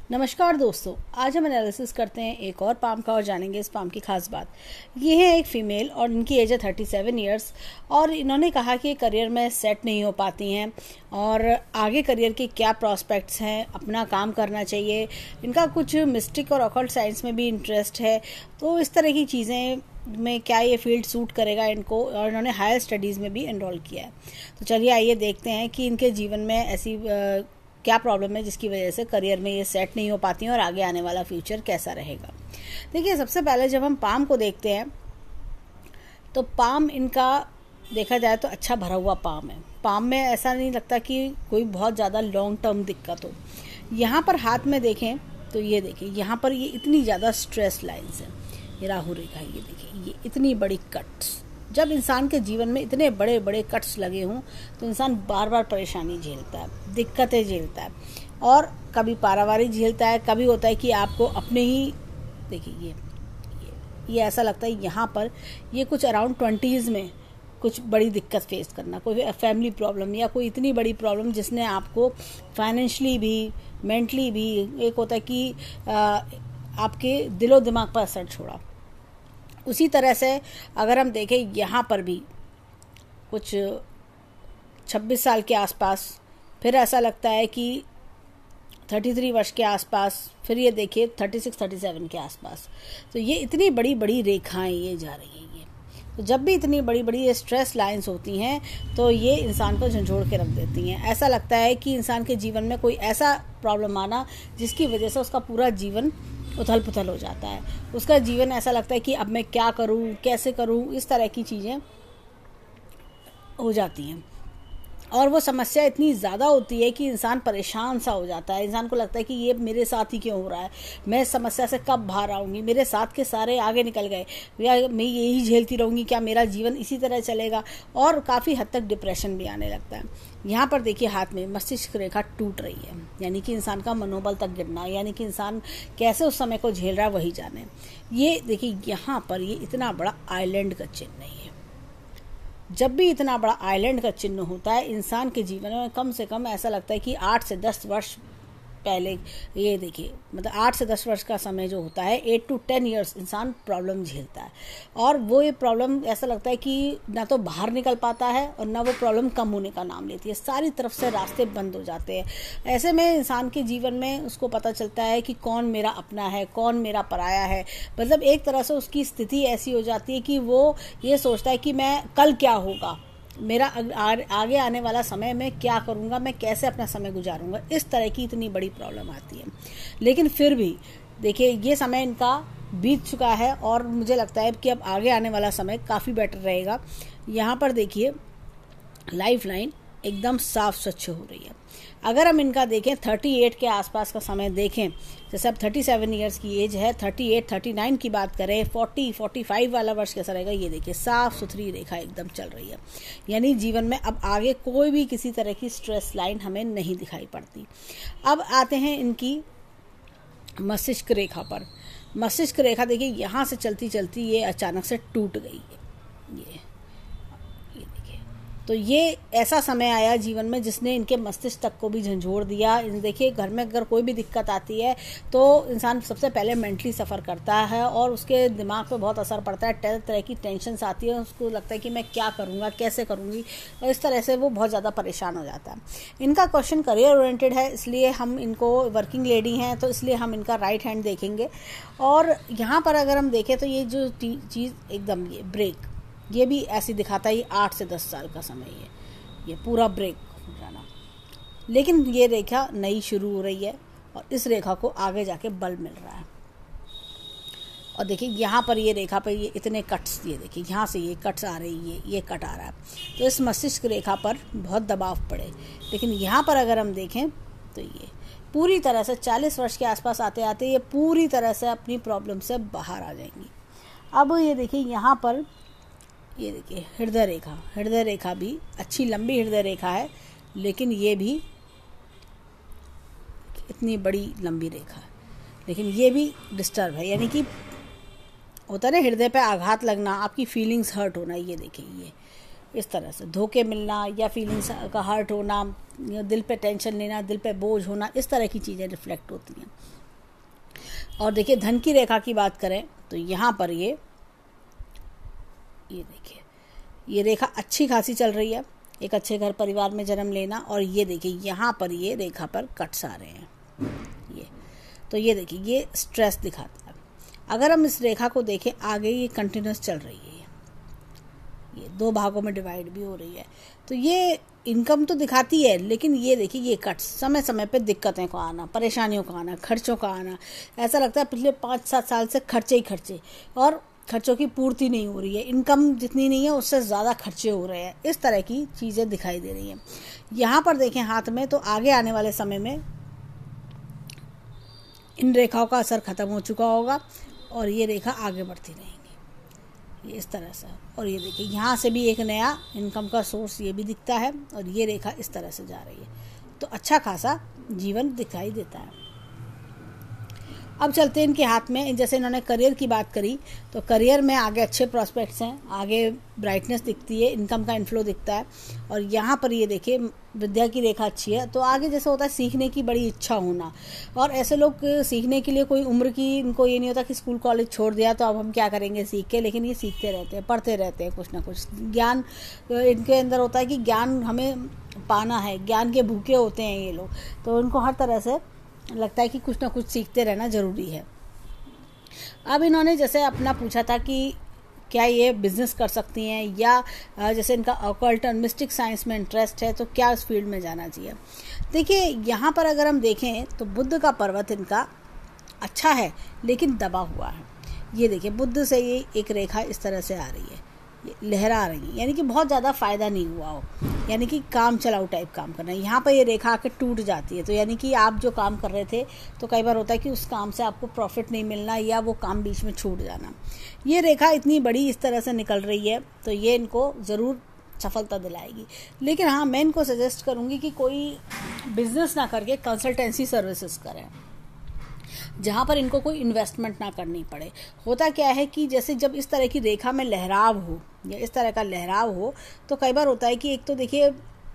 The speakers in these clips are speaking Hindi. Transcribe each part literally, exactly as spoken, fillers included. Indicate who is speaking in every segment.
Speaker 1: नमस्कार दोस्तों, आज हम एनालिसिस करते हैं एक और पाम का और जानेंगे इस पाम की खास बात। ये है एक फीमेल और इनकी एज है थर्टी सेवन ईयर्स और इन्होंने कहा कि करियर में सेट नहीं हो पाती हैं और आगे करियर के क्या प्रॉस्पेक्ट्स हैं, अपना काम करना चाहिए। इनका कुछ मिस्टिक और ऑकल्ट साइंस में भी इंटरेस्ट है, तो इस तरह की चीज़ें में क्या ये फील्ड सूट करेगा इनको, और इन्होंने हायर स्टडीज़ में भी एनरोल किया है। तो चलिए आइए देखते हैं कि इनके जीवन में ऐसी आ, क्या प्रॉब्लम है जिसकी वजह से करियर में ये सेट नहीं हो पाती हैं और आगे आने वाला फ्यूचर कैसा रहेगा। देखिए, सबसे पहले जब हम पाम को देखते हैं तो पाम इनका देखा जाए तो अच्छा भरा हुआ पाम है। पाम में ऐसा नहीं लगता कि कोई बहुत ज़्यादा लॉन्ग टर्म दिक्कत हो। यहाँ पर हाथ में देखें तो ये देखिए, यहाँ पर ये इतनी ज़्यादा स्ट्रेस लाइन्स हैं। ये राहु रेखा, ये देखिए, ये इतनी बड़ी कट्स। जब इंसान के जीवन में इतने बड़े बड़े कट्स लगे हों तो इंसान बार बार परेशानी झेलता है, दिक्कतें झेलता है और कभी पारावारिक झेलता है, कभी होता है कि आपको अपने ही देखिए ये ये ये ऐसा लगता है यहाँ पर ये कुछ अराउंड ट्वेंटीज़ में कुछ बड़ी दिक्कत फेस करना, कोई फैमिली प्रॉब्लम या कोई इतनी बड़ी प्रॉब्लम जिसने आपको फाइनेंशली भी, मेंटली भी, एक होता है कि आ, आपके दिलो दिमाग पर असर छोड़ा। उसी तरह से अगर हम देखें यहाँ पर भी कुछ छब्बीस साल के आसपास, फिर ऐसा लगता है कि तैंतीस वर्ष के आसपास, फिर ये देखिए छत्तीस सैंतीस के आसपास। तो ये इतनी बड़ी बड़ी रेखाएं ये जा रही हैं। ये तो जब भी इतनी बड़ी बड़ी ये स्ट्रेस लाइंस होती हैं तो ये इंसान को झंझोड़ के रख देती हैं। ऐसा लगता है कि इंसान के जीवन में कोई ऐसा प्रॉब्लम आना जिसकी वजह से उसका पूरा जीवन उथल पुथल हो जाता है। उसका जीवन ऐसा लगता है कि अब मैं क्या करूं, कैसे करूं, इस तरह की चीज़ें हो जाती हैं। और वो समस्या इतनी ज़्यादा होती है कि इंसान परेशान सा हो जाता है। इंसान को लगता है कि ये मेरे साथ ही क्यों हो रहा है, मैं इस समस्या से कब बाहर आऊँगी, मेरे साथ के सारे आगे निकल गए या मैं यही झेलती रहूँगी, क्या मेरा जीवन इसी तरह चलेगा। और काफ़ी हद तक डिप्रेशन भी आने लगता है। यहाँ पर देखिए हाथ में मस्तिष्क रेखा टूट रही है, यानी कि इंसान का मनोबल तक गिरना, यानी कि इंसान कैसे उस समय को झेल रहा है वही जाने। ये देखिए यहाँ पर ये इतना बड़ा आइलैंड का चिन्ह नहीं है। जब भी इतना बड़ा आइलैंड का चिन्ह होता है इंसान के जीवन में, कम से कम ऐसा लगता है कि आठ से दस वर्ष पहले, ये देखिए मतलब आठ से दस वर्ष का समय जो होता है, एट टू टेन इयर्स इंसान प्रॉब्लम झेलता है। और वो ये प्रॉब्लम ऐसा लगता है कि ना तो बाहर निकल पाता है और ना वो प्रॉब्लम कम होने का नाम लेती है। सारी तरफ से रास्ते बंद हो जाते हैं। ऐसे में इंसान के जीवन में उसको पता चलता है कि कौन मेरा अपना है, कौन मेरा पराया है। मतलब एक तरह से उसकी स्थिति ऐसी हो जाती है कि वो ये सोचता है कि मैं कल क्या होगा, मेरा आगे आने वाला समय में क्या करूँगा, मैं कैसे अपना समय गुजारूंगा। इस तरह की इतनी बड़ी प्रॉब्लम आती है। लेकिन फिर भी देखिए ये समय इनका बीत चुका है और मुझे लगता है कि अब आगे आने वाला समय काफ़ी बेटर रहेगा। यहाँ पर देखिए लाइफ लाइन एकदम साफ स्वच्छ हो रही है। अगर हम इनका देखें अड़तीस के आसपास का समय देखें, जैसे अब सैंतीस इयर्स की एज है, अड़तीस, उनतालीस की बात करें, चालीस, पैंतालीस वाला वर्ष कैसा रहेगा, ये देखिए साफ सुथरी रेखा एकदम चल रही है। यानी जीवन में अब आगे कोई भी किसी तरह की स्ट्रेस लाइन हमें नहीं दिखाई पड़ती। अब आते हैं इनकी मस्तिष्क रेखा पर। मस्तिष्क रेखा देखिए यहाँ से चलती चलती ये अचानक से टूट गई है। ये तो ये ऐसा समय आया जीवन में जिसने इनके मस्तिष्क तक को भी झंझोड़ दिया। देखिए घर में अगर कोई भी दिक्कत आती है तो इंसान सबसे पहले मेंटली सफ़र करता है और उसके दिमाग पे बहुत असर पड़ता है। तरह तरह की टेंशन्स आती है, उसको लगता है कि मैं क्या करूँगा, कैसे करूँगी, और इस तरह से वो बहुत ज़्यादा परेशान हो जाता है। इनका क्वेश्चन करियर ओरिएंटेड है, इसलिए हम इनको, वर्किंग लेडी हैं तो इसलिए हम इनका राइट हैंड देखेंगे। और यहाँ पर अगर हम देखें तो ये जो चीज़ एकदम ये ब्रेक, ये भी ऐसी दिखाता है, ये आठ से दस साल का समय है, ये पूरा ब्रेक हो जाना। लेकिन ये रेखा नई शुरू हो रही है और इस रेखा को आगे जाके बल मिल रहा है। और देखिए यहाँ पर ये रेखा पर ये इतने कट्स, ये देखिए यहाँ से ये कट्स आ रही है, ये कट आ रहा है, तो इस मस्तिष्क रेखा पर बहुत दबाव पड़े। लेकिन यहाँ पर अगर हम देखें तो ये पूरी तरह से चालीस वर्ष के आसपास आते आते ये पूरी तरह से अपनी प्रॉब्लम से बाहर आ जाएंगी। अब ये देखिए यहाँ पर ये देखिए हृदय रेखा, हृदय रेखा भी अच्छी लंबी हृदय रेखा है, लेकिन ये भी इतनी बड़ी लंबी रेखा है, लेकिन ये भी डिस्टर्ब है। यानी कि होता है ना हृदय पे आघात लगना, आपकी फीलिंग्स हर्ट होना। ये देखिए ये इस तरह से धोखे मिलना या फीलिंग्स का हर्ट होना, दिल पे टेंशन लेना, दिल पे बोझ होना, इस तरह की चीज़ें रिफ्लेक्ट होती हैं। और देखिए धन की रेखा की बात करें तो यहाँ पर ये ये देखिए ये रेखा अच्छी खासी चल रही है, एक अच्छे घर परिवार में जन्म लेना। और ये देखिए यहाँ पर ये रेखा पर कट्स आ रहे हैं, ये तो ये देखिए ये स्ट्रेस दिखाता है। अगर हम इस रेखा को देखें आगे, ये कंटिन्यूस चल रही है, ये दो भागों में डिवाइड भी हो रही है, तो ये इनकम तो दिखाती है, लेकिन ये देखिए ये कट्स, समय समय पे दिक्कतें का आना, परेशानियों का आना, खर्चों का आना। ऐसा लगता है पिछले पाँच सात साल से खर्चे ही खर्चे, और खर्चों की पूर्ति नहीं हो रही है, इनकम जितनी नहीं है उससे ज़्यादा खर्चे हो रहे हैं, इस तरह की चीज़ें दिखाई दे रही हैं। यहाँ पर देखें हाथ में, तो आगे आने वाले समय में इन रेखाओं का असर ख़त्म हो चुका होगा और ये रेखा आगे बढ़ती रहेंगी, ये इस तरह से। और ये देखिए यहाँ से भी एक नया इनकम का सोर्स ये भी दिखता है, और ये रेखा इस तरह से जा रही है, तो अच्छा खासा जीवन दिखाई देता है। अब चलते हैं इनके हाथ में, जैसे इन्होंने करियर की बात करी, तो करियर में आगे अच्छे प्रॉस्पेक्ट्स हैं, आगे ब्राइटनेस दिखती है, इनकम का इन्फ्लो दिखता है। और यहाँ पर ये देखिए विद्या की रेखा अच्छी है, तो आगे जैसे होता है सीखने की बड़ी इच्छा होना, और ऐसे लोग सीखने के लिए कोई उम्र की, इनको ये नहीं होता कि स्कूल कॉलेज छोड़ दिया तो अब हम क्या करेंगे सीख के, लेकिन ये सीखते रहते हैं, पढ़ते रहते हैं, कुछ ना कुछ ज्ञान इनके अंदर होता है कि ज्ञान हमें पाना है, ज्ञान के भूखे होते हैं ये लोग, तो उनको हर तरह से लगता है कि कुछ ना कुछ सीखते रहना ज़रूरी है। अब इन्होंने जैसे अपना पूछा था कि क्या ये बिज़नेस कर सकती हैं, या जैसे इनका ऑकल्ट और मिस्टिक साइंस में इंटरेस्ट है तो क्या उस फील्ड में जाना चाहिए। देखिए यहाँ पर अगर हम देखें तो बुध का पर्वत इनका अच्छा है लेकिन दबा हुआ है। ये देखिए बुध से ये एक रेखा इस तरह से आ रही है, लहरा रही है, यानी कि बहुत ज़्यादा फ़ायदा नहीं हुआ हो, यानी कि काम चलाऊ टाइप काम करना है। यहाँ पर ये रेखा आके टूट जाती है, तो यानी कि आप जो काम कर रहे थे तो कई बार होता है कि उस काम से आपको प्रॉफिट नहीं मिलना, या वो काम बीच में छूट जाना। ये रेखा इतनी बड़ी इस तरह से निकल रही है तो ये इनको ज़रूर सफलता दिलाएगी। लेकिन हाँ, मैं इनको सजेस्ट करूँगी कि कोई बिजनेस ना करके कंसल्टेंसी सर्विसेज करें, जहाँ पर इनको कोई इन्वेस्टमेंट ना करनी पड़े। होता क्या है कि जैसे जब इस तरह की रेखा में लहराव हो या इस तरह का लहराव हो, तो कई बार होता है कि एक तो देखिए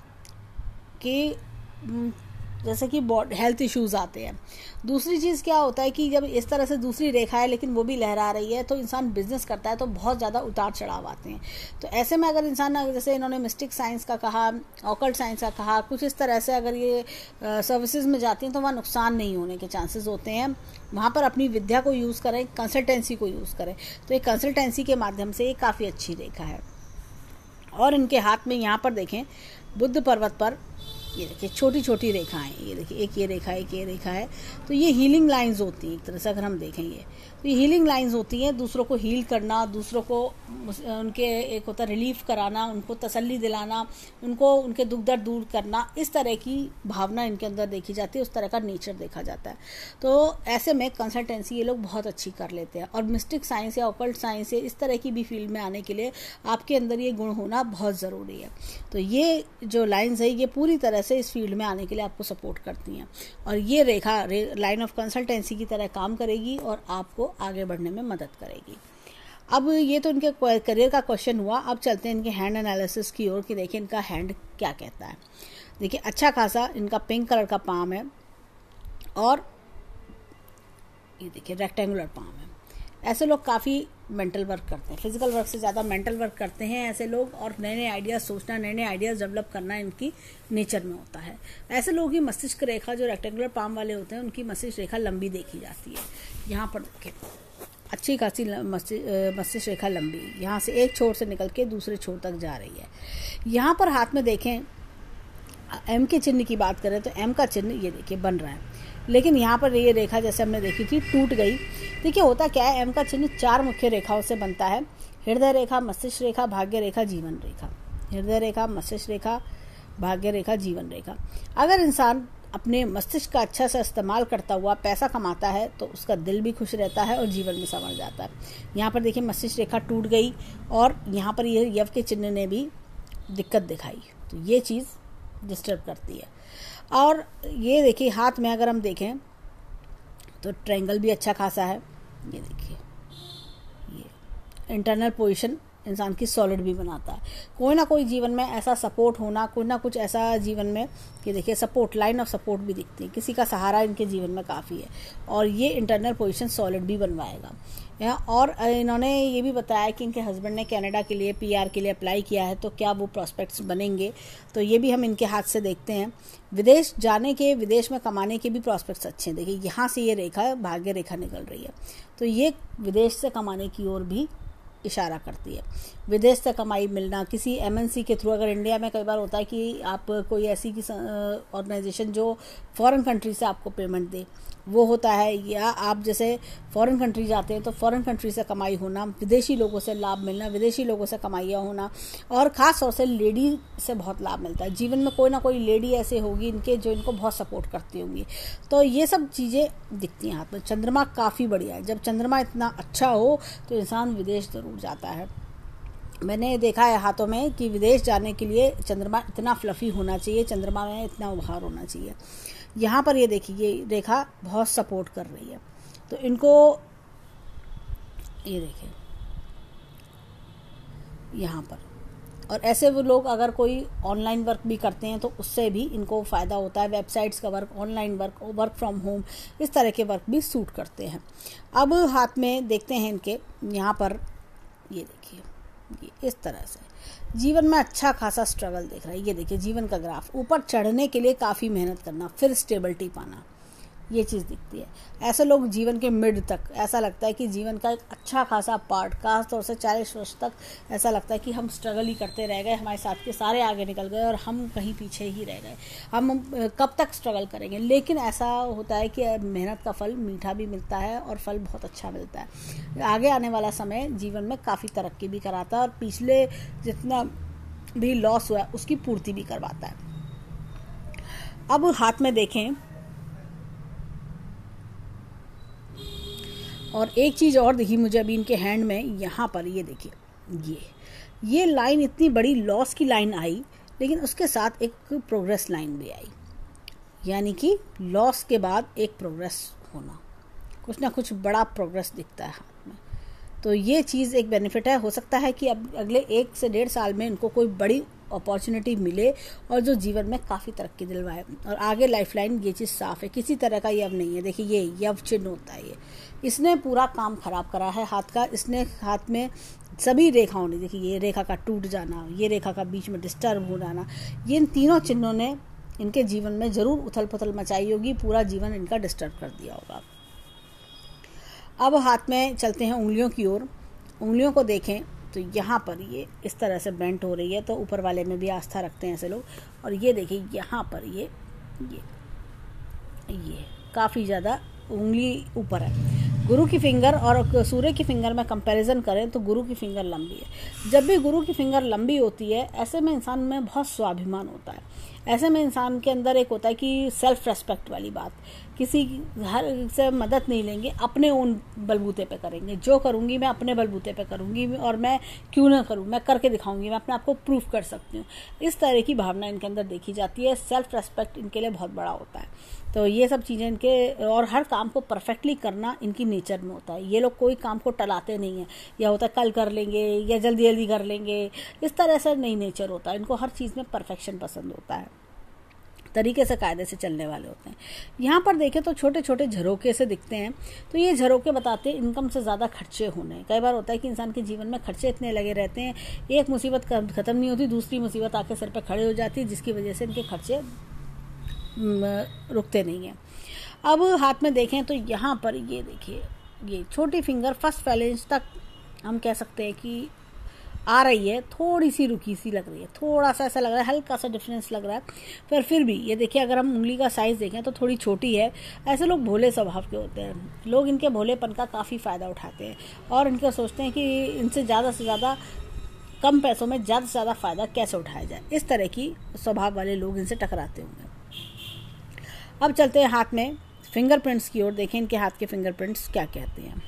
Speaker 1: कि जैसे कि हेल्थ इश्यूज आते हैं। दूसरी चीज़ क्या होता है कि जब इस तरह से दूसरी रेखा है लेकिन वो भी लहरा रही है, तो इंसान बिजनेस करता है तो बहुत ज़्यादा उतार चढ़ाव आते हैं। तो ऐसे में अगर इंसान, जैसे इन्होंने मिस्टिक साइंस का कहा, ऑकल्ट साइंस का कहा, कुछ इस तरह से अगर ये सर्विसेज में जाती हैं तो वहाँ नुकसान नहीं होने के चांसेस होते हैं। वहाँ पर अपनी विद्या को यूज़ करें, कंसल्टेंसी को यूज़ करें, तो एक कंसल्टेंसी के माध्यम से ये काफ़ी अच्छी रेखा है। और इनके हाथ में यहाँ पर देखें बुद्ध पर्वत पर ये देखिए छोटी छोटी रेखाएं, ये देखिए एक ये रेखा है, एक ये रेखा है, तो ये हीलिंग लाइंस होती हैं एक तरह से। अगर हम देखेंगे तो ये हीलिंग लाइंस होती हैं, दूसरों को हील करना, दूसरों को उनके एक होता है रिलीफ कराना, उनको तसल्ली दिलाना, उनको उनके दुख दर्द दूर करना, इस तरह की भावना इनके अंदर देखी जाती है, उस तरह का नेचर देखा जाता है। तो ऐसे में कंसल्टेंसी ये लोग बहुत अच्छी कर लेते हैं। और मिस्टिक साइंस या ऑकल्ट साइंस या इस तरह की भी फील्ड में आने के लिए आपके अंदर ये गुण होना बहुत ज़रूरी है। तो ये जो लाइन्स है ये पूरी तरह से इस फील्ड में आने के लिए आपको सपोर्ट करती हैं, और ये रेखा रे, लाइन ऑफ कंसल्टेंसी की तरह काम करेगी और आपको आगे बढ़ने में मदद करेगी। अब ये तो इनके करियर का क्वेश्चन हुआ। अब चलते हैं इनके हैंड एनालिसिस की ओर कि देखिए इनका हैंड क्या कहता है। देखिए अच्छा खासा इनका पिंक कलर का पाम है, और ये देखिए रेक्टेंगुलर पाम है। ऐसे लोग काफ़ी मेंटल वर्क करते हैं, फिजिकल वर्क से ज़्यादा मेंटल वर्क करते हैं ऐसे लोग, और नए नए आइडियाज़ सोचना, नए नए आइडियाज़ डेवलप करना इनकी नेचर में होता है। ऐसे लोगों की मस्तिष्क रेखा जो रेक्टेंगुलर पाम वाले होते हैं उनकी मस्तिष्क रेखा लंबी देखी जाती है। यहाँ पर देखें अच्छी खासी मस्तिष्क रेखा लंबी, यहाँ से एक छोर से निकल के दूसरे छोर तक जा रही है। यहाँ पर हाथ में देखें एम के चिन्ह की बात करें तो एम का चिन्ह ये देखिए बन रहा है, लेकिन यहाँ पर ये रेखा जैसे हमने देखी थी टूट गई। देखिए होता क्या है, एम का चिन्ह चार मुख्य रेखाओं से बनता है, हृदय रेखा, मस्तिष्क रेखा, भाग्य रेखा, जीवन रेखा। हृदय रेखा, मस्तिष्क रेखा, भाग्य रेखा, जीवन रेखा। अगर इंसान अपने मस्तिष्क का अच्छा से इस्तेमाल करता हुआ पैसा कमाता है तो उसका दिल भी खुश रहता है और जीवन में संवर जाता है। यहाँ पर देखिए मस्तिष्क रेखा टूट गई, और यहाँ पर ये यव के चिन्ह ने भी दिक्कत दिखाई, तो ये चीज़ डिस्टर्ब करती है। और ये देखिए हाथ में अगर हम देखें तो ट्रायंगल भी अच्छा खासा है। ये देखिए ये इंटरनल पोजीशन इंसान की सॉलिड भी बनाता है। कोई ना कोई जीवन में ऐसा सपोर्ट होना, कोई ना कुछ ऐसा जीवन में कि देखिए सपोर्ट, लाइन ऑफ सपोर्ट भी दिखती है, किसी का सहारा इनके जीवन में काफ़ी है और ये इंटरनल पोजीशन सॉलिड भी बनवाएगा। यहाँ और इन्होंने ये भी बताया कि इनके हस्बैंड ने कनाडा के लिए पीआर के लिए अप्लाई किया है, तो क्या वो प्रॉस्पेक्ट्स बनेंगे, तो ये भी हम इनके हाथ से देखते हैं। विदेश जाने के, विदेश में कमाने के भी प्रॉस्पेक्ट्स अच्छे हैं। देखिए यहाँ से ये रेखा, भाग्य रेखा निकल रही है, तो ये विदेश से कमाने की ओर भी इशारा करती है। विदेश से कमाई मिलना किसी एमएनसी के थ्रू, अगर इंडिया में कई बार होता है कि आप कोई ऐसी की ऑर्गेनाइजेशन जो फॉरेन कंट्री से आपको पेमेंट दे, वो होता है, या आप जैसे फॉरेन कंट्री जाते हैं तो फॉरेन कंट्री से कमाई होना, विदेशी लोगों से लाभ मिलना, विदेशी लोगों से कमाइयाँ होना, और ख़ास तौर से लेडी से बहुत लाभ मिलता है। जीवन में कोई ना कोई लेडी ऐसे होगी इनके जो इनको बहुत सपोर्ट करती होंगी, तो ये सब चीज़ें दिखती हैं हाथ में। चंद्रमा काफ़ी बढ़िया है, जब चंद्रमा इतना अच्छा हो तो इंसान विदेश ज़रूर जाता है। मैंने देखा है हाथों में कि विदेश जाने के लिए चंद्रमा इतना फ्लफी होना चाहिए, चंद्रमा में इतना उभार होना चाहिए। यहाँ पर ये देखिए, ये रेखा बहुत सपोर्ट कर रही है, तो इनको ये देखिए यहाँ पर। और ऐसे वो लोग अगर कोई ऑनलाइन वर्क भी करते हैं तो उससे भी इनको फ़ायदा होता है। वेबसाइट्स का work, online work, work from home, इस तरह के वर्क भी सूट करते हैं। अब हाथ में देखते हैं इनके, यहाँ पर ये देखिए, ये इस तरह से जीवन में अच्छा खासा स्ट्रगल दिख रहा है। ये देखिए जीवन का ग्राफ, ऊपर चढ़ने के लिए काफ़ी मेहनत करना, फिर स्टेबिलिटी पाना, ये चीज़ दिखती है। ऐसे लोग जीवन के मिड तक, ऐसा लगता है कि जीवन का एक अच्छा खासा पार्ट, खास तौर से चालीस वर्ष तक ऐसा लगता है कि हम स्ट्रगल ही करते रह गए, हमारे साथ के सारे आगे निकल गए और हम कहीं पीछे ही रह गए, हम कब तक स्ट्रगल करेंगे। लेकिन ऐसा होता है कि मेहनत का फल मीठा भी मिलता है और फल बहुत अच्छा मिलता है। आगे आने वाला समय जीवन में काफ़ी तरक्की भी कराता है और पिछले जितना भी लॉस हुआ उसकी पूर्ति भी करवाता है। अब हाथ में देखें, और एक चीज़ और दिखी मुझे अभी इनके हैंड में, यहाँ पर ये देखिए, ये ये लाइन इतनी बड़ी लॉस की लाइन आई, लेकिन उसके साथ एक प्रोग्रेस लाइन भी आई, यानी कि लॉस के बाद एक प्रोग्रेस होना, कुछ ना कुछ बड़ा प्रोग्रेस दिखता है हाथ में। तो ये चीज़ एक बेनिफिट है। हो सकता है कि अब अगले एक से डेढ़ साल में इनको कोई बड़ी अपॉर्चुनिटी मिले और जो जीवन में काफ़ी तरक्की दिलवाए। और आगे लाइफलाइन ये चीज़ साफ़ है, किसी तरह का यव नहीं है। देखिए ये यव चिन्ह होता है, ये इसने पूरा काम खराब करा है हाथ का। इसने हाथ में सभी रेखाओं ने, देखिए ये रेखा का टूट जाना, ये रेखा का बीच में डिस्टर्ब हो जाना, ये इन तीनों चिन्हों ने इनके जीवन में ज़रूर उथल पुथल मचाई होगी, पूरा जीवन इनका डिस्टर्ब कर दिया होगा। अब हाथ में चलते हैं उंगलियों की ओर। उंगलियों को देखें तो यहाँ पर ये इस तरह से बेंट हो रही है, तो ऊपर वाले में भी आस्था रखते हैं ऐसे लोग। और ये देखिए यहाँ पर ये ये ये काफ़ी ज़्यादा उंगली ऊपर है। गुरु की फिंगर और सूर्य की फिंगर में कंपैरिजन करें तो गुरु की फिंगर लंबी है। जब भी गुरु की फिंगर लंबी होती है, ऐसे में इंसान में बहुत स्वाभिमान होता है। ऐसे में इंसान के अंदर एक होता है कि सेल्फ रेस्पेक्ट वाली बात, किसी हर से मदद नहीं लेंगे, अपने ओन बलबूते पे करेंगे। जो करूँगी मैं अपने बलबूते पे करूँगी और मैं क्यों ना करूँ, मैं करके दिखाऊंगी, मैं अपने आप को प्रूफ कर सकती हूँ। इस तरह की भावना इनके अंदर देखी जाती है। सेल्फ रेस्पेक्ट इनके लिए बहुत बड़ा होता है। तो ये सब चीज़ें इनके, और हर काम को परफेक्टली करना इनकी नेचर में होता है। ये लोग कोई काम को टलाते नहीं हैं, या होता है कल कर लेंगे या जल्दी जल्दी कर लेंगे, इस तरह से नहीं नेचर होता है। इनको हर चीज़ में परफेक्शन पसंद होता है, तरीके से कायदे से चलने वाले होते हैं। यहाँ पर देखें तो छोटे छोटे झरोके से दिखते हैं, तो ये झरोके बताते हैं इनकम से ज़्यादा खर्चे होने। कई बार होता है कि इंसान के जीवन में खर्चे इतने लगे रहते हैं, एक मुसीबत ख़त्म नहीं होती, दूसरी मुसीबत आके सिर पर खड़े हो जाती है, जिसकी वजह से इनके खर्चे रुकते नहीं हैं। अब हाथ में देखें तो यहाँ पर ये देखिए, ये छोटी फिंगर फर्स्ट फैलेंज तक हम कह सकते हैं कि आ रही है, थोड़ी सी रुकी सी लग रही है, थोड़ा सा ऐसा लग रहा है, हल्का सा डिफरेंस लग रहा है। पर फिर भी ये देखिए, अगर हम उंगली का साइज़ देखें तो थोड़ी छोटी है। ऐसे लोग भोले स्वभाव के होते हैं, लोग इनके भोलेपन का काफ़ी फ़ायदा उठाते हैं और इनके सोचते हैं कि इनसे ज़्यादा से ज़्यादा कम पैसों में ज़्यादा से ज़्यादा फ़ायदा कैसे उठाया जाए। इस तरह की स्वभाव वाले लोग इनसे टकराते होंगे। अब चलते हैं हाथ में फिंगरप्रिंट्स की ओर। देखें इनके हाथ के फिंगरप्रिंट्स क्या कहते हैं।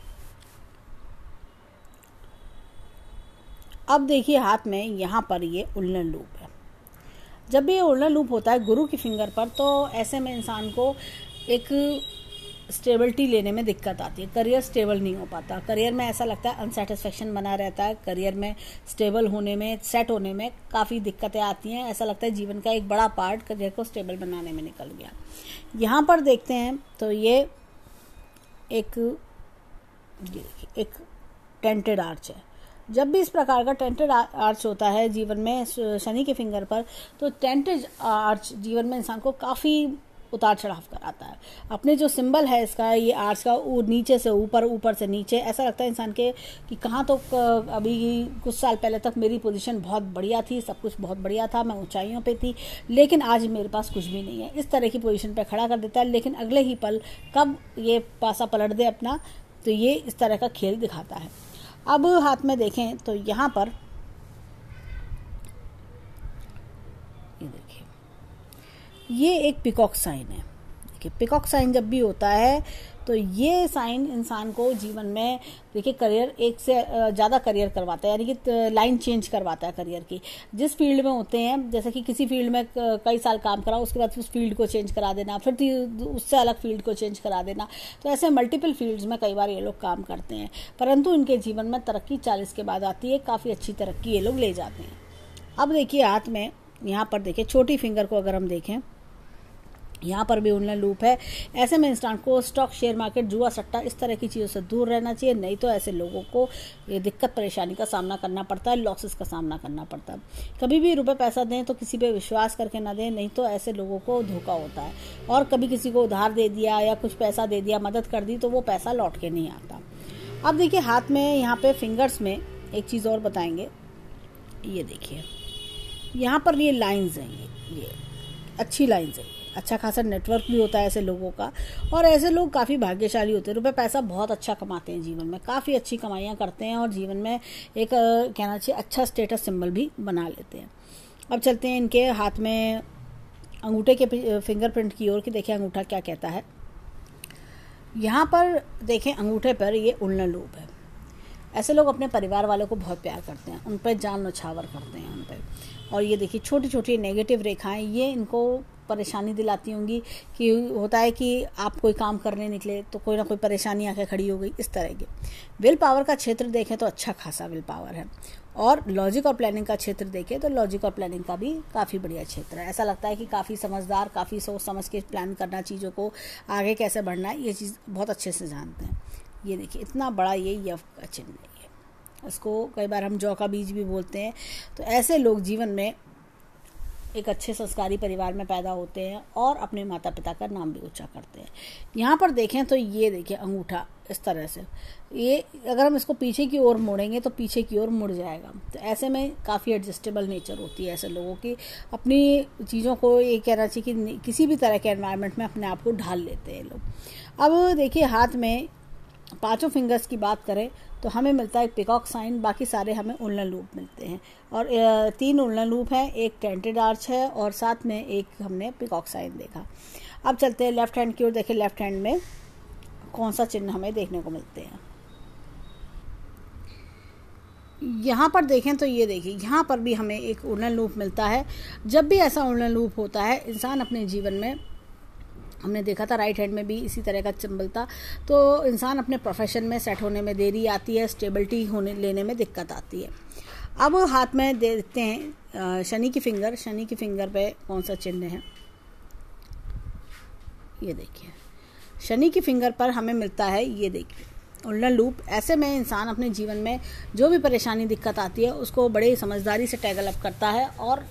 Speaker 1: अब देखिए हाथ में यहाँ पर ये उल्लन लूप है। जब भी ये उल्लन लूप होता है गुरु की फिंगर पर, तो ऐसे में इंसान को एक स्टेबिलिटी लेने में दिक्कत आती है, करियर स्टेबल नहीं हो पाता, करियर में ऐसा लगता है अनसेटिस्फेक्शन बना रहता है, करियर में स्टेबल होने में, सेट होने में काफ़ी दिक्कतें आती हैं, ऐसा लगता है जीवन का एक बड़ा पार्ट करियर को स्टेबल बनाने में निकल गया। यहाँ पर देखते हैं तो ये एक एक टेंटेड आर्च है। जब भी इस प्रकार का टेंटेड आर्च होता है जीवन में शनि के फिंगर पर, तो टेंटेड आर्च जीवन में इंसान को काफ़ी उतार चढ़ाव कराता है। अपने जो सिंबल है इसका, ये आर्च का, नीचे से ऊपर, ऊपर से नीचे, ऐसा लगता है इंसान के कि कहाँ तो अभी कुछ साल पहले तक मेरी पोजीशन बहुत बढ़िया थी, सब कुछ बहुत बढ़िया था, मैं ऊंचाइयों पे थी, लेकिन आज मेरे पास कुछ भी नहीं है। इस तरह की पोजीशन पे खड़ा कर देता है, लेकिन अगले ही पल कब ये पासा पलट दे अपना, तो ये इस तरह का खेल दिखाता है। अब हाथ में देखें तो यहाँ पर ये देखिए, ये एक पिकॉक साइन है। देखिए पिकॉक साइन जब भी होता है तो ये साइन इंसान को जीवन में देखिए करियर एक से ज़्यादा करियर करवाता है, यानी कि लाइन चेंज करवाता है करियर की। जिस फील्ड में होते हैं, जैसे कि किसी फील्ड में कई साल काम करा, उसके बाद उस फील्ड को चेंज करा देना, फिर उससे अलग फील्ड को चेंज करा देना, तो ऐसे मल्टीपल फील्ड्स में कई बार ये लोग काम करते हैं, परंतु इनके जीवन में तरक्की चालीस के बाद आती है, काफ़ी अच्छी तरक्की ये लोग ले जाते हैं। अब देखिए हाथ में यहाँ पर देखिए छोटी फिंगर को अगर हम देखें, यहाँ पर भी उल्लन लूप है। ऐसे में इंसान को स्टॉक, शेयर मार्केट, जुआ, सट्टा, इस तरह की चीज़ों से दूर रहना चाहिए, नहीं तो ऐसे लोगों को ये दिक्कत परेशानी का सामना करना पड़ता है, लॉसेस का सामना करना पड़ता है। कभी भी रुपए पैसा दें तो किसी पे विश्वास करके ना दें, नहीं तो ऐसे लोगों को धोखा होता है। और कभी किसी को उधार दे दिया या कुछ पैसा दे दिया, मदद कर दी, तो वो पैसा लौट के नहीं आता। अब देखिए हाथ में यहाँ पे फिंगर्स में एक चीज़ और बताएंगे, ये देखिए यहाँ पर ये लाइन्स हैं, ये ये अच्छी लाइन्स हैं, अच्छा खासा नेटवर्क भी होता है ऐसे लोगों का, और ऐसे लोग काफ़ी भाग्यशाली होते हैं, रुपए पैसा बहुत अच्छा कमाते हैं, जीवन में काफ़ी अच्छी कमाइयाँ करते हैं और जीवन में एक कहना चाहिए अच्छा स्टेटस सिंबल भी बना लेते हैं। अब चलते हैं इनके हाथ में अंगूठे के फिंगरप्रिंट की ओर कि देखिए अंगूठा क्या कहता है। यहाँ पर देखें अंगूठे पर ये उल्लन लूप है। ऐसे लोग अपने परिवार वालों को बहुत प्यार करते हैं, उन पर जान नछावर करते हैं उन पर। और ये देखिए छोटी छोटी नेगेटिव रेखाएं, ये इनको परेशानी दिलाती होंगी कि होता है कि आप कोई काम करने निकले तो कोई ना कोई परेशानी आके खड़ी हो गई, इस तरह की। विल पावर का क्षेत्र देखें तो अच्छा खासा विल पावर है, और लॉजिक और प्लानिंग का क्षेत्र देखें तो लॉजिक और प्लानिंग का भी काफ़ी बढ़िया क्षेत्र है। ऐसा लगता है कि काफ़ी समझदार, काफ़ी सोच समझ के प्लान करना, चीज़ों को आगे कैसे बढ़ना है, ये चीज़ बहुत अच्छे से जानते हैं। ये देखिए इतना बड़ा ये यव का चिन्ह है, इसको कई बार हम जौ का बीज भी बोलते हैं। तो ऐसे लोग जीवन में एक अच्छे संस्कारी परिवार में पैदा होते हैं और अपने माता पिता का नाम भी ऊंचा करते हैं। यहाँ पर देखें तो ये देखिए अंगूठा इस तरह से, ये अगर हम इसको पीछे की ओर मोड़ेंगे तो पीछे की ओर मुड़ जाएगा। तो ऐसे में काफ़ी एडजस्टेबल नेचर होती है ऐसे लोगों की, अपनी चीज़ों को ये कहना चाहिए कि किसी भी तरह के एनवायरनमेंट में अपने आप को ढाल लेते हैं लोग। अब देखिए हाथ में पांचों फिंगर्स की बात करें तो हमें मिलता है एक पिकॉक साइन, बाकी सारे हमें उल्लन लूप मिलते हैं, और तीन उल्लन लूप हैं, एक टेंटेड आर्च है और साथ में एक हमने पिकॉक साइन देखा। अब चलते हैं लेफ्ट हैंड की ओर, देखिए लेफ्ट हैंड में कौन सा चिन्ह हमें देखने को मिलते हैं। यहाँ पर देखें तो ये देखिए यहाँ पर भी हमें एक उल्लन लूप मिलता है। जब भी ऐसा उल्लन लूप होता है, इंसान अपने जीवन में, हमने देखा था राइट हैंड में भी इसी तरह का सिंबल था, तो इंसान अपने प्रोफेशन में सेट होने में देरी आती है, स्टेबिलिटी होने लेने में दिक्कत आती है। अब हाथ में देखते हैं शनि की फिंगर, शनि की फिंगर पे कौन सा चिन्ह है, ये देखिए शनि की फिंगर पर हमें मिलता है, ये देखिए उल्लन लूप। ऐसे में इंसान अपने जीवन में जो भी परेशानी दिक्कत आती है उसको बड़े समझदारी से टैगल अप करता है, और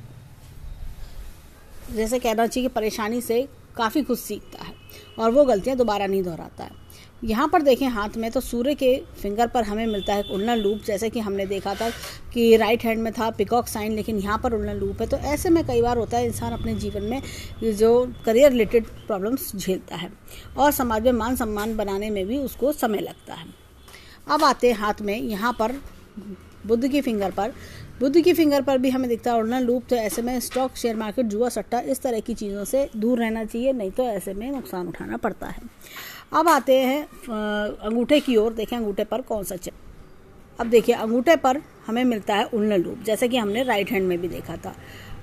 Speaker 1: जैसे कहना चाहिए कि परेशानी से काफ़ी कुछ सीखता है और वो गलतियां दोबारा नहीं दोहराता है। यहाँ पर देखें हाथ में तो सूर्य के फिंगर पर हमें मिलता है उल्लन लूप, जैसे कि हमने देखा था कि राइट हैंड में था पिकॉक साइन, लेकिन यहाँ पर उल्लन लूप है। तो ऐसे में कई बार होता है इंसान अपने जीवन में जो करियर रिलेटेड प्रॉब्लम्स झेलता है और समाज में मान सम्मान बनाने में भी उसको समय लगता है। अब आते हैं हाथ में यहाँ पर बुध की फिंगर पर, बुध की फिंगर पर भी हमें दिखता है उल्लन लूप। तो ऐसे में स्टॉक, शेयर मार्केट, जुआ, सट्टा, इस तरह की चीज़ों से दूर रहना चाहिए, नहीं तो ऐसे में नुकसान उठाना पड़ता है। अब आते हैं अंगूठे की ओर, देखें अंगूठे पर कौन सा चिन्ह। अब देखिए अंगूठे पर हमें मिलता है उल्लन लूप, जैसे कि हमने राइट हैंड में भी देखा था।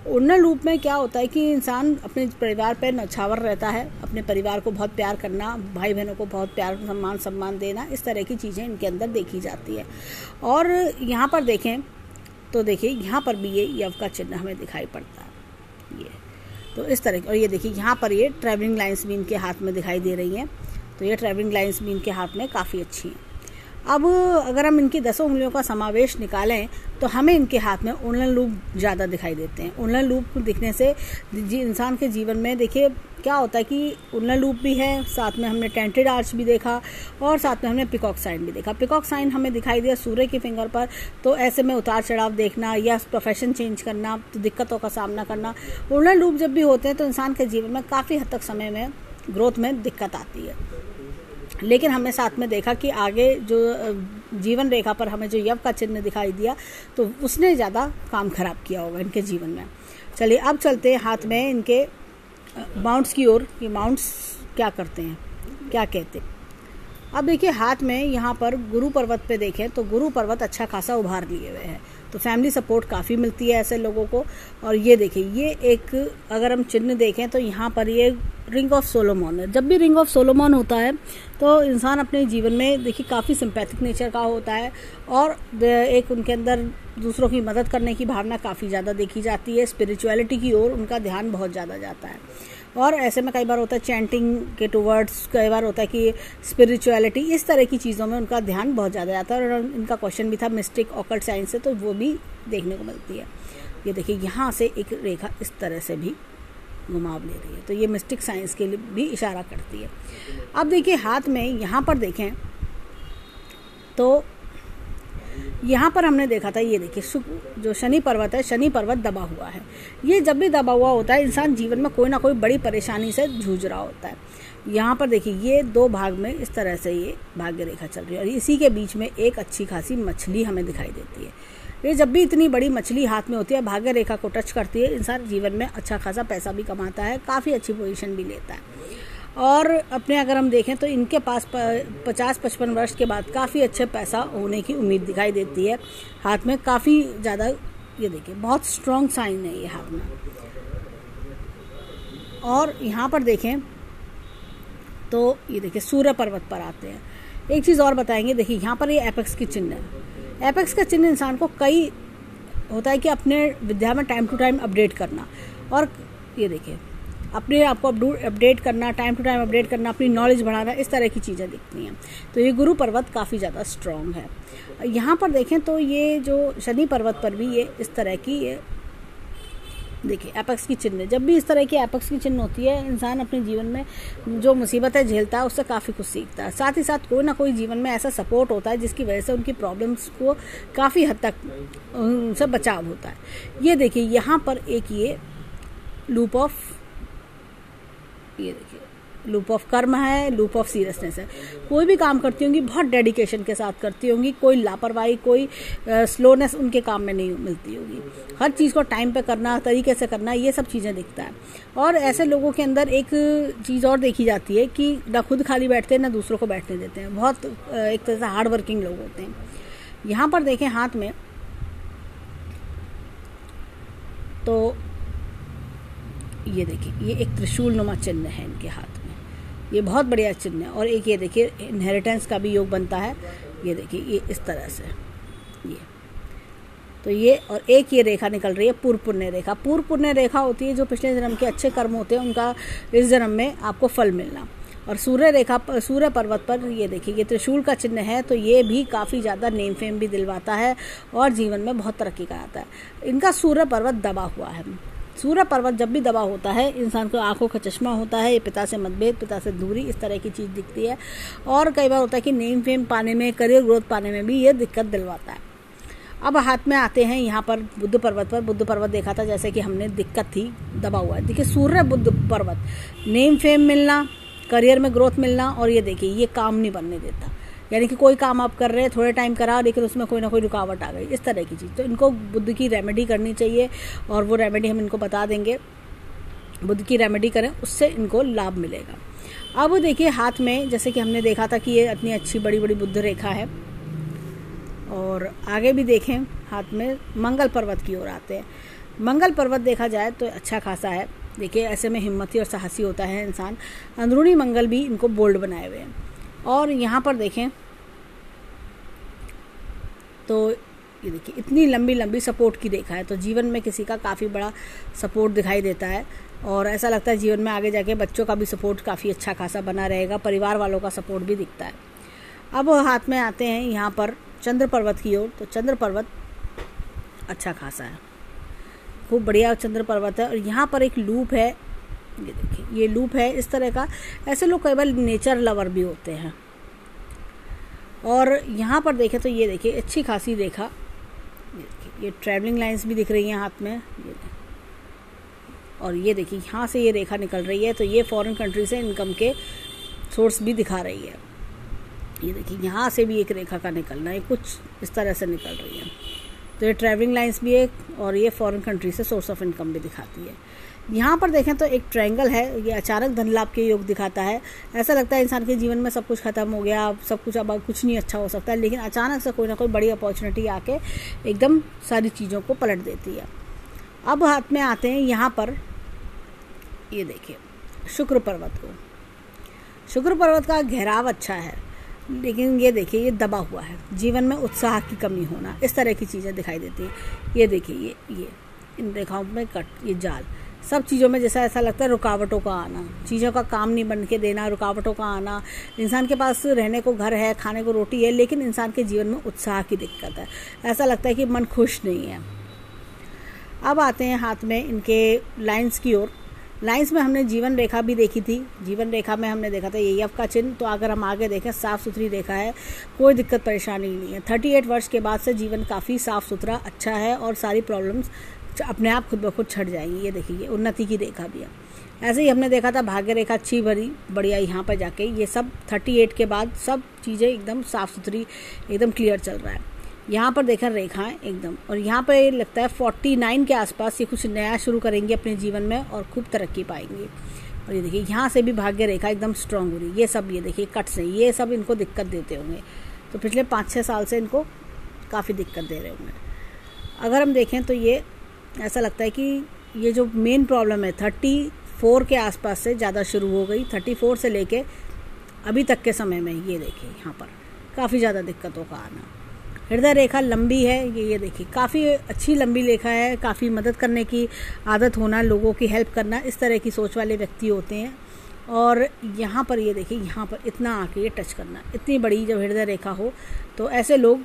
Speaker 1: उन्नत लूप में क्या होता है कि इंसान अपने परिवार पर नौछावर रहता है, अपने परिवार को बहुत प्यार करना, भाई बहनों को बहुत प्यार सम्मान सम्मान देना, इस तरह की चीज़ें इनके अंदर देखी जाती है। और यहाँ पर देखें तो देखिए यहाँ पर भी ये यव का चिन्ह हमें दिखाई पड़ता है, ये तो इस तरह। और ये देखिए यहाँ पर ये ट्रैवलिंग लाइन्स भी इनके हाथ में दिखाई दे रही हैं, तो ये ट्रैवलिंग लाइन्स भी इनके हाथ में काफ़ी अच्छी हैं। अब अगर हम इनकी दसों उंगलियों का समावेश निकालें तो हमें इनके हाथ में उन्नत लूप ज़्यादा दिखाई देते हैं। उन्नत लूप दिखने से जी इंसान के जीवन में देखिए क्या होता है कि उन्नत लूप भी है, साथ में हमने टेंटेड आर्च भी देखा और साथ में हमने पिकॉक साइन भी देखा। पिकॉक साइन हमें दिखाई दिया सूर्य के फिंगर पर, तो ऐसे में उतार चढ़ाव देखना या प्रोफेशन चेंज करना, तो दिक्कतों का सामना करना। उन्नत लूप जब भी होते हैं तो इंसान के जीवन में काफ़ी हद तक समय में ग्रोथ में दिक्कत आती है। लेकिन हमने साथ में देखा कि आगे जो जीवन रेखा पर हमें जो यव का चिन्ह दिखाई दिया तो उसने ज़्यादा काम खराब किया होगा इनके जीवन में। चलिए अब चलते हैं हाथ में इनके माउंट्स की ओर। ये माउंट्स क्या करते हैं, क्या कहते हैं। अब देखिए हाथ में यहाँ पर गुरु पर्वत पे देखें तो गुरु पर्वत अच्छा खासा उभार लिए हुए है, तो फैमिली सपोर्ट काफ़ी मिलती है ऐसे लोगों को। और ये देखिए ये एक अगर हम चिन्ह देखें तो यहाँ पर ये रिंग ऑफ सोलोमॉन है। जब भी रिंग ऑफ सोलोमॉन होता है तो इंसान अपने जीवन में देखिए काफ़ी सिंपैथिक नेचर का होता है और एक उनके अंदर दूसरों की मदद करने की भावना काफ़ी ज़्यादा देखी जाती है। स्पिरिचुअलिटी की ओर उनका ध्यान बहुत ज़्यादा जाता है और ऐसे में कई बार होता है चैंटिंग के टूवर्ड्स, कई बार होता है कि स्पिरिचुअलिटी, इस तरह की चीज़ों में उनका ध्यान बहुत ज़्यादा जाता है। और इनका क्वेश्चन भी था मिस्टिक ऑकल्ट साइंस से, तो वो भी देखने को मिलती है। ये देखिए यहाँ से एक रेखा इस तरह से भी घुमाव ले रही है, तो ये मिस्टिक साइंस के लिए भी इशारा करती है। अब देखिए हाथ में यहाँ पर देखें तो यहाँ पर हमने देखा था, ये देखिए जो शनि पर्वत है, शनि पर्वत दबा हुआ है। ये जब भी दबा हुआ होता है इंसान जीवन में कोई ना कोई बड़ी परेशानी से जूझ रहा होता है। यहाँ पर देखिए ये दो भाग में इस तरह से ये भाग्य रेखा चल रही है और इसी के बीच में एक अच्छी खासी मछली हमें दिखाई देती है। ये जब भी इतनी बड़ी मछली हाथ में होती है, भाग्य रेखा को टच करती है, इंसान जीवन में अच्छा खासा पैसा भी कमाता है, काफ़ी अच्छी पोजीशन भी लेता है। और अपने अगर हम देखें तो इनके पास पचास पचपन वर्ष के बाद काफ़ी अच्छे पैसा होने की उम्मीद दिखाई देती है। हाथ में काफ़ी ज़्यादा, ये देखिए बहुत स्ट्रॉन्ग साइन है ये हाथ में। और यहाँ पर देखें तो ये देखिए सूर्य पर्वत पर आते हैं। एक चीज़ और बताएंगे, देखिए यहाँ पर ये एपेक्स की चिन्ह है। एपेक्स का चिन्ह इंसान को कई होता है कि अपने विद्या में टाइम टू टाइम अपडेट करना, और ये देखिए अपने आप को अपडेट करना, टाइम टू टाइम अपडेट करना, अपनी नॉलेज बढ़ाना, इस तरह की चीज़ें दिखती हैं। तो ये गुरु पर्वत काफ़ी ज़्यादा स्ट्रॉन्ग है। यहाँ पर देखें तो ये जो शनि पर्वत पर भी ये इस तरह की ये देखिए एपेक्स की चिन्ह। जब भी इस तरह की एपेक्स की चिन्ह होती है इंसान अपने जीवन में जो मुसीबतें झेलता है उससे काफ़ी कुछ सीखता है। साथ ही साथ कोई ना कोई जीवन में ऐसा सपोर्ट होता है जिसकी वजह से उनकी प्रॉब्लम्स को काफ़ी हद तक उनसे बचाव होता है। ये देखिए यहाँ पर एक ये लूप ऑफ, ये देखिए लूप ऑफ कर्म है, लूप ऑफ सीरियसनेस है। कोई भी काम करती होंगी बहुत डेडिकेशन के साथ करती होंगी, कोई लापरवाही, कोई स्लोनेस उनके काम में नहीं मिलती होगी। हर चीज़ को टाइम पे करना, तरीके से करना, ये सब चीज़ें दिखता है। और ऐसे लोगों के अंदर एक चीज़ और देखी जाती है कि ना खुद खाली बैठते हैं ना दूसरों को बैठने देते हैं। बहुत एक तरह से हार्ड वर्किंग लोग होते हैं। यहाँ पर देखें हाथ में तो ये देखिए ये एक त्रिशूल नुमा चिन्ह है इनके हाथ में, ये बहुत बढ़िया चिन्ह है। और एक ये देखिए इनहेरिटेंस का भी योग बनता है। ये देखिए ये इस तरह से ये तो ये, और एक ये रेखा निकल रही है पूर्व पुण्य रेखा। पूर्व पुण्य रेखा होती है जो पिछले जन्म के अच्छे कर्म होते हैं उनका इस जन्म में आपको फल मिलना। और सूर्य रेखा पर, सूर्य पर्वत पर ये देखिए ये त्रिशूल का चिन्ह है, तो ये भी काफ़ी ज़्यादा नेम फेम भी दिलवाता है और जीवन में बहुत तरक्की कराता है। इनका सूर्य पर्वत दबा हुआ है। सूर्य पर्वत जब भी दबा होता है इंसान को आंखों का चश्मा होता है, ये पिता से मतभेद, पिता से दूरी, इस तरह की चीज़ दिखती है। और कई बार होता है कि नेम फेम पाने में, करियर ग्रोथ पाने में भी ये दिक्कत दिलवाता है। अब हाथ में आते हैं यहाँ पर बुद्ध पर्वत पर। बुद्ध पर्वत देखा था जैसे कि हमने, दिक्कत थी, दबा हुआ है। देखिए सूर्य बुद्ध पर्वत, नेम फेम मिलना, करियर में ग्रोथ मिलना, और ये देखिए ये काम नहीं बनने देता, यानी कि कोई काम आप कर रहे हैं, थोड़े टाइम करा लेकिन उसमें कोई ना कोई रुकावट आ गई, इस तरह की चीज़। तो इनको बुद्ध की रेमेडी करनी चाहिए और वो रेमेडी हम इनको बता देंगे। बुद्ध की रेमेडी करें, उससे इनको लाभ मिलेगा। अब देखिए हाथ में जैसे कि हमने देखा था कि ये इतनी अच्छी बड़ी बड़ी बुद्ध रेखा है। और आगे भी देखें हाथ में मंगल पर्वत की ओर आते हैं। मंगल पर्वत देखा जाए तो अच्छा खासा है। देखिए ऐसे में हिम्मती और साहसी होता है इंसान। अंदरूनी मंगल भी इनको बोल्ड बनाए हुए हैं। और यहाँ पर देखें तो ये देखिए इतनी लंबी लंबी सपोर्ट की रेखा है, तो जीवन में किसी का काफ़ी बड़ा सपोर्ट दिखाई देता है और ऐसा लगता है जीवन में आगे जाके बच्चों का भी सपोर्ट काफ़ी अच्छा खासा बना रहेगा, परिवार वालों का सपोर्ट भी दिखता है। अब हाथ में आते हैं यहाँ पर चंद्र पर्वत की ओर, तो चंद्र पर्वत अच्छा खासा है, खूब बढ़िया चंद्र पर्वत है। और यहाँ पर एक लूप है, ये देखिए ये लूप है इस तरह का। ऐसे लोग केवल नेचर लवर भी होते हैं। और यहाँ पर देखें तो ये देखिए अच्छी खासी रेखा, ये देखिए ये ट्रैवलिंग लाइंस भी दिख रही हैं हाथ में, ये और ये देखिए यहाँ से ये रेखा निकल रही है, तो ये फॉरेन कंट्री से इनकम के सोर्स भी दिखा रही है। ये देखिए यहाँ से भी एक रेखा का निकलना है, कुछ इस तरह से निकल रही है, तो ये ट्रैवलिंग लाइंस भी है और ये फॉरेन कंट्री से सोर्स ऑफ इनकम भी दिखाती है। यहाँ पर देखें तो एक ट्रायंगल है, ये अचानक धन लाभ के योग दिखाता है। ऐसा लगता है इंसान के जीवन में सब कुछ खत्म हो गया, सब कुछ अब कुछ नहीं अच्छा हो सकता है, लेकिन अचानक से कोई ना कोई बड़ी अपॉर्चुनिटी आके एकदम सारी चीज़ों को पलट देती है। अब हाथ में आते हैं यहाँ पर, ये देखिए शुक्र पर्वत को। शुक्र पर्वत का घेराव अच्छा है, लेकिन ये देखिए ये दबा हुआ है, जीवन में उत्साह की कमी होना, इस तरह की चीज़ें दिखाई देती हैं। ये देखिए ये ये इन रेखाओं में कट, ये जाल, सब चीज़ों में जैसा ऐसा लगता है रुकावटों का आना, चीज़ों का काम नहीं बन के देना, रुकावटों का आना। इंसान के पास रहने को घर है, खाने को रोटी है, लेकिन इंसान के जीवन में उत्साह की दिक्कत है, ऐसा लगता है कि मन खुश नहीं है। अब आते हैं हाथ में इनके लाइंस की ओर। लाइंस में हमने जीवन रेखा भी देखी थी, जीवन रेखा में हमने देखा था ये यव का चिन्ह, तो अगर हम आगे देखें साफ़ सुथरी रेखा है, कोई दिक्कत परेशानी नहीं है। अड़तीस वर्ष के बाद से जीवन काफ़ी साफ़ सुथरा अच्छा है और सारी प्रॉब्लम्स अपने आप खुद ब खुद छट जाएंगी। ये देखिए उन्नति की रेखा भी है। ऐसे ही हमने देखा था भाग्य रेखा अच्छी भरी बढ़िया, यहाँ पर जाके ये सब अड़तीस के बाद सब चीज़ें एकदम साफ़ सुथरी एकदम क्लियर चल रहा है। यहाँ पर देखें रेखाएं एकदम, और यहाँ पर लगता है उनचास के आसपास ये कुछ नया शुरू करेंगे अपने जीवन में और खूब तरक्की पाएंगे। और ये देखिए यहाँ से भी भाग्य रेखा एकदम स्ट्रांग हो रही है। ये सब ये देखिए कट से ये सब इनको दिक्कत देते होंगे, तो पिछले पाँच छः साल से इनको काफ़ी दिक्कत दे रहे होंगे। अगर हम देखें तो ये ऐसा लगता है कि ये जो मेन प्रॉब्लम है चौंतीस के आसपास से ज़्यादा शुरू हो गई, चौंतीस से लेके अभी तक के समय में ये देखिए यहाँ पर काफ़ी ज़्यादा दिक्कतों का आना। हृदय रेखा लंबी है, ये ये देखिए काफ़ी अच्छी लंबी रेखा है, काफ़ी मदद करने की आदत होना, लोगों की हेल्प करना, इस तरह की सोच वाले व्यक्ति होते हैं। और यहाँ पर ये देखिए यहाँ पर इतना आके ये टच करना, इतनी बड़ी जब हृदय रेखा हो तो ऐसे लोग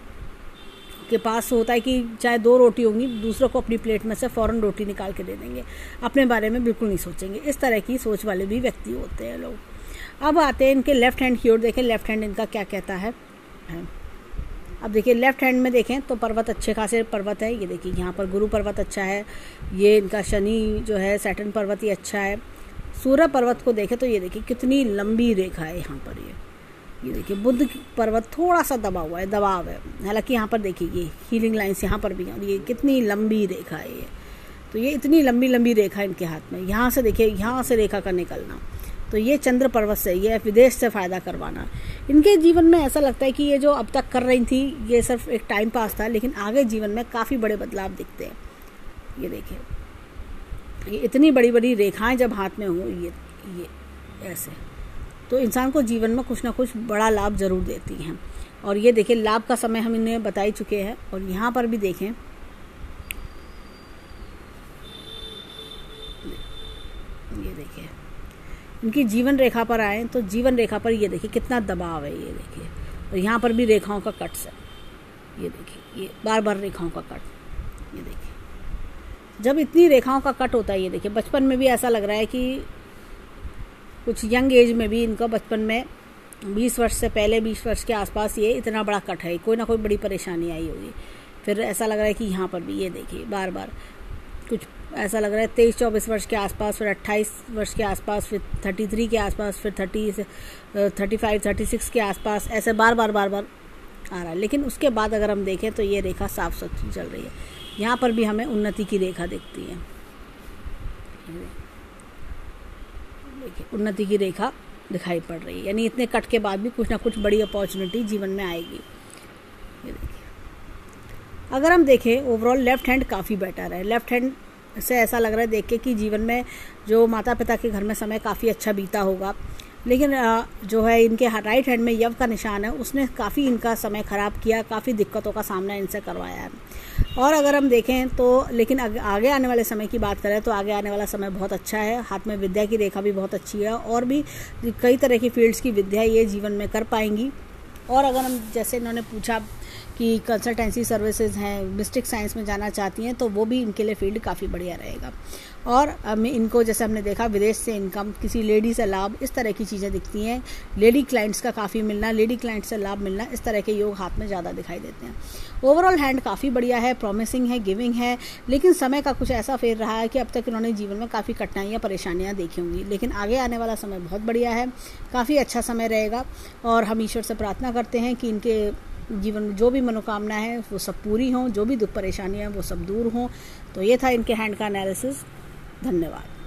Speaker 1: के पास होता है कि चाहे दो रोटी होंगी, दूसरों को अपनी प्लेट में से फ़ौरन रोटी निकाल के दे देंगे, अपने बारे में बिल्कुल नहीं सोचेंगे। इस तरह की सोच वाले भी व्यक्ति होते हैं लोग। अब आते हैं इनके लेफ़्ट हैंड की ओर, देखें लेफ़्ट हैंड इनका क्या कहता है। अब देखिए लेफ़्ट हैंड में देखें तो पर्वत अच्छे खासे पर्वत है। ये देखिए यहाँ पर गुरु पर्वत अच्छा है, ये इनका शनि जो है सैटर्न पर्वत ये अच्छा है। सूर्य पर्वत को देखें तो ये देखिए कितनी लंबी रेखा है यहाँ पर, ये ये देखिए बुध पर्वत थोड़ा सा दबा हुआ है, दबाव है, हालांकि यहाँ पर देखिए ये हीलिंग लाइन्स यहाँ पर भी हैं, और ये कितनी लंबी रेखा है ये, तो ये इतनी लंबी लंबी रेखा इनके हाथ में। यहाँ से देखिए यहाँ से रेखा का निकलना, तो ये चंद्र पर्वत से, ये विदेश से फ़ायदा करवाना। इनके जीवन में ऐसा लगता है कि ये जो अब तक कर रही थी ये सिर्फ एक टाइम पास था, लेकिन आगे जीवन में काफ़ी बड़े बदलाव दिखते हैं। ये देखिए ये इतनी बड़ी बड़ी रेखाएं जब हाथ में हों ये ये ऐसे, तो इंसान को जीवन में कुछ ना कुछ बड़ा लाभ ज़रूर देती हैं। और ये देखिए लाभ का समय हम इन्हें बता ही चुके हैं। और यहाँ पर भी देखें ये देखिए इनकी जीवन रेखा पर आए तो जीवन रेखा पर ये देखिए कितना दबाव है, ये देखिए। और यहाँ पर भी रेखाओं का कट है, ये देखिए ये बार बार रेखाओं का कट, ये देखिए जब इतनी रेखाओं का कट होता है, ये देखिए बचपन में भी ऐसा लग रहा है कि कुछ यंग एज में भी इनका बचपन में बीस वर्ष से पहले बीस वर्ष के आसपास ये इतना बड़ा कट है, कोई ना कोई बड़ी परेशानी आई होगी। फिर ऐसा लग रहा है कि यहाँ पर भी ये देखिए बार बार कुछ ऐसा लग रहा है तेईस चौबीस वर्ष के आसपास, फिर अट्ठाईस वर्ष के आसपास, फिर तैंतीस के आसपास, फिर तीस पैंतीस छत्तीस के आसपास, ऐसे बार बार बार बार आ रहा है। लेकिन उसके बाद अगर हम देखें तो ये रेखा साफ सुथरी चल रही है। यहाँ पर भी हमें उन्नति की रेखा दिखती है, देखिए उन्नति की रेखा दिखाई पड़ रही है, यानी इतने कट के बाद भी कुछ ना कुछ बड़ी अपॉर्चुनिटी जीवन में आएगी। ये देखिए अगर हम देखें ओवरऑल लेफ्ट हैंड काफ़ी बेटर है। लेफ्ट हैंड से ऐसा लग रहा है देख के कि जीवन में जो माता पिता के घर में समय काफ़ी अच्छा बीता होगा, लेकिन जो है इनके राइट हैंड में यव का निशान है, उसने काफ़ी इनका समय ख़राब किया, काफ़ी दिक्कतों का सामना इनसे करवाया है। और अगर हम देखें तो लेकिन आगे आने वाले समय की बात करें तो आगे आने वाला समय बहुत अच्छा है। हाथ में विद्या की रेखा भी बहुत अच्छी है और भी कई तरह की फील्ड्स की विद्या ये जीवन में कर पाएंगी। और अगर हम जैसे इन्होंने पूछा कि कंसल्टेंसी सर्विसेज हैं, मिस्टिक साइंस में जाना चाहती हैं, तो वो भी इनके लिए फील्ड काफ़ी बढ़िया रहेगा। और इनको जैसे हमने देखा विदेश से इनकम, किसी लेडी से लाभ, इस तरह की चीज़ें दिखती हैं। लेडी क्लाइंट्स का काफ़ी मिलना, लेडी क्लाइंट से लाभ मिलना, इस तरह के योग हाथ में ज़्यादा दिखाई देते हैं। ओवरऑल हैंड काफ़ी बढ़िया है, प्रॉमिसिंग है, गिविंग है, लेकिन समय का कुछ ऐसा फेर रहा है कि अब तक इन्होंने जीवन में काफ़ी कठिनाइयाँ, परेशानियाँ देखी होंगी, लेकिन आगे आने वाला समय बहुत बढ़िया है, काफ़ी अच्छा समय रहेगा। और हम ईश्वर से प्रार्थना करते हैं कि इनके जीवन में जो भी मनोकामना है वो सब पूरी हों, जो भी दुख परेशानियाँ हैं वो सब दूर हों। तो ये था इनके हैंड का एनालिसिस। धन्यवाद।